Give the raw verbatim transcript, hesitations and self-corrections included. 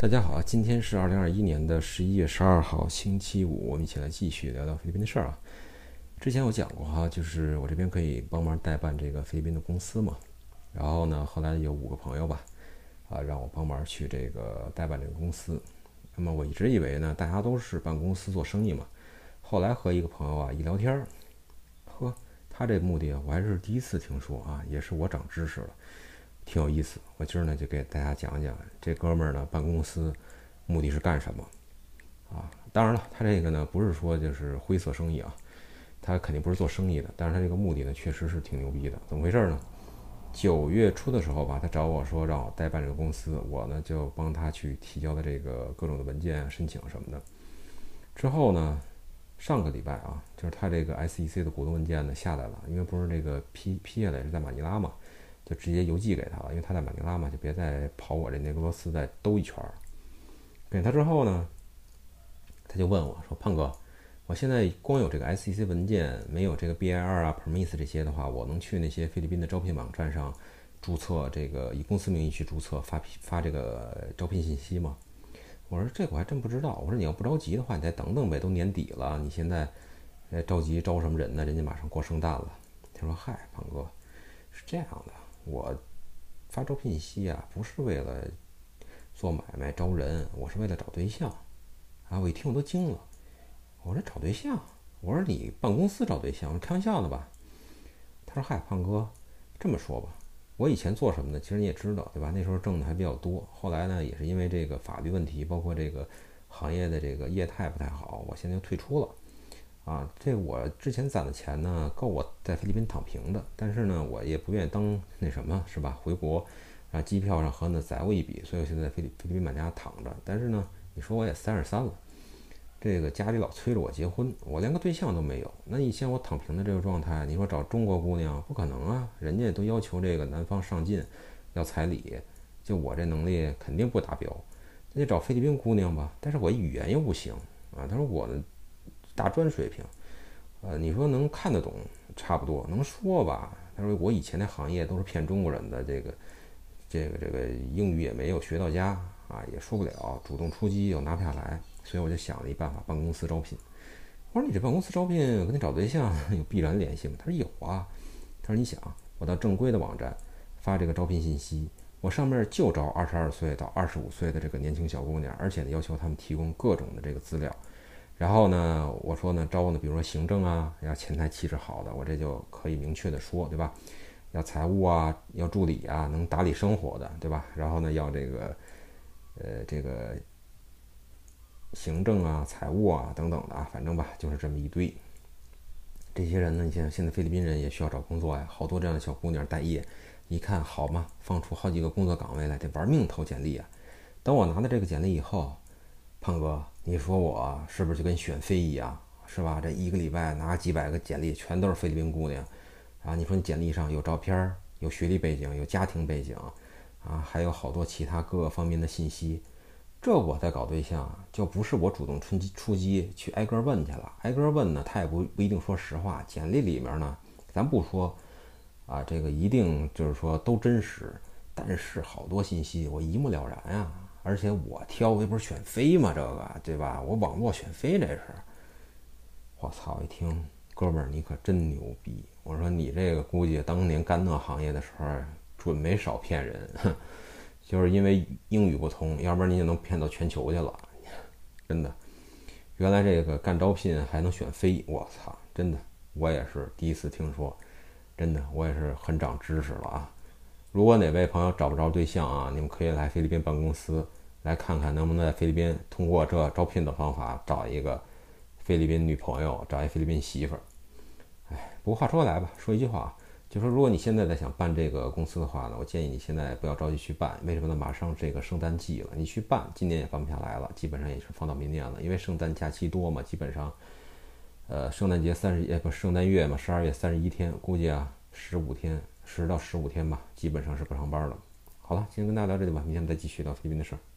大家好，今天是二零二一年的十一月十二号，星期五，我们一起来继续聊聊菲律宾的事儿啊。之前我讲过哈，就是我这边可以帮忙代办这个菲律宾的公司嘛，然后呢，后来有五个朋友吧，啊，让我帮忙去这个代办这个公司。那么我一直以为呢，大家都是办公司做生意嘛，后来和一个朋友啊一聊天，呵，他这目的我还是第一次听说啊，也是我长知识了。挺有意思，我今儿呢就给大家讲讲这哥们儿呢办公司目的是干什么啊？当然了，他这个呢不是说就是灰色生意啊，他肯定不是做生意的，但是他这个目的呢确实是挺牛逼的。怎么回事呢？九月初的时候吧，他找我说让我代办这个公司，我呢就帮他去提交的这个各种的文件、申请什么的。之后呢，上个礼拜啊，就是他这个 S E C 的股东文件呢下来了，因为不是这个批批下来是在马尼拉嘛。就直接邮寄给他了，因为他在马尼拉嘛，就别再跑我这内格罗斯再兜一圈儿。给他之后呢，他就问我说：“胖哥，我现在光有这个 S E C 文件，没有这个 B I R 啊、Permis 这些的话，我能去那些菲律宾的招聘网站上注册这个以公司名义去注册发发这个招聘信息吗？”我说：“这个我还真不知道。”我说：“你要不着急的话，你再等等呗，都年底了，你现在呃着急招什么人呢？人家马上过圣诞了。”他说：“嗨，胖哥，是这样的。”我发招聘信息啊，不是为了做买卖招人，我是为了找对象啊！我一听我都惊了，我说找对象？我说你办公司找对象？我说开玩笑的吧？他说嗨，胖哥，这么说吧，我以前做什么呢？其实你也知道，对吧？那时候挣的还比较多，后来呢，也是因为这个法律问题，包括这个行业的这个业态不太好，我现在就退出了。啊，这我之前攒的钱呢，够我在菲律宾躺平的，但是呢，我也不愿意当那什么，是吧？回国，啊，机票上和那宰我一笔，所以我现在在菲律菲律宾满家躺着。但是呢，你说我也三十三了，这个家里老催着我结婚，我连个对象都没有。那你像我躺平的这个状态，你说找中国姑娘不可能啊，人家都要求这个男方上进，要彩礼，就我这能力肯定不达标。那就找菲律宾姑娘吧，但是我语言又不行啊。他说我的大专水平，呃，你说能看得懂，差不多能说吧。他说我以前那行业都是骗中国人的，这个这个这个英语也没有学到家啊，也说不了，主动出击又拿不下来，所以我就想了一办法，办公司招聘。我说你这办公司招聘跟你找对象有必然联系吗？他说有啊。他说你想，我到正规的网站发这个招聘信息，我上面就招二十二岁到二十五岁的这个年轻小姑娘，而且呢要求他们提供各种的这个资料。然后呢，我说呢，招呢，比如说行政啊，要前台气质好的，我这就可以明确的说，对吧？要财务啊，要助理啊，能打理生活的，对吧？然后呢，要这个，呃，这个行政啊、财务啊等等的啊，反正吧，就是这么一堆。这些人呢，你像现在菲律宾人也需要找工作呀，好多这样的小姑娘待业，一看好嘛，放出好几个工作岗位来，得玩命投简历啊。等我拿到这个简历以后，胖哥，你说我是不是就跟选妃一样，是吧？这一个礼拜拿几百个简历，全都是菲律宾姑娘，啊，你说你简历上有照片，有学历背景，有家庭背景，啊，还有好多其他各个方面的信息，这我在搞对象，就不是我主动出击出击去挨个问去了，挨个问呢，他也不不一定说实话，简历里面呢，咱不说，啊，这个一定就是说都真实，但是好多信息我一目了然呀。而且我挑，这不是选妃吗？这个对吧？我网络选妃这是。我操！一听，哥们儿，你可真牛逼！我说你这个估计当年干那行业的时候，准没少骗人，就是因为英语不通，要不然你就能骗到全球去了。真的，原来这个干招聘还能选妃，我操！真的，我也是第一次听说，真的，我也是很长知识了啊。如果哪位朋友找不着对象啊，你们可以来菲律宾办公司来看看，能不能在菲律宾通过这招聘的方法找一个菲律宾女朋友，找一菲律宾媳妇儿。哎，不过话说回来吧，说一句话，就说如果你现在在想办这个公司的话呢，我建议你现在不要着急去办。为什么呢？马上这个圣诞季了，你去办，今年也办不下来了，基本上也是放到明年了，因为圣诞假期多嘛，基本上，呃，圣诞节三十，呃不，圣诞月嘛，十二月三十一天，估计啊十五天。十到十五天吧，基本上是不上班了。好了，今天跟大家聊这里吧，明天我们再继续聊菲律宾的事儿。